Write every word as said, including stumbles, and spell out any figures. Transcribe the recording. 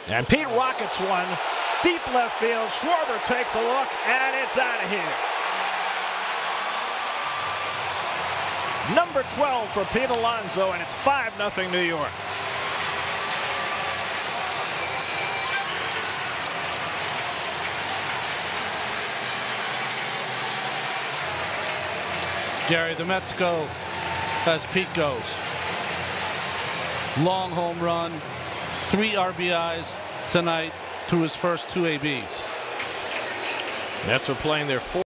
And Pete rockets one. Deep left field. Schwarber takes a look, and it's out of here. Number twelve for Pete Alonso, and it's five nothing New York. Gary, the Mets go as Pete goes. Long home run, three R B Is tonight through his first two A Bs. Mets are playing their fourth.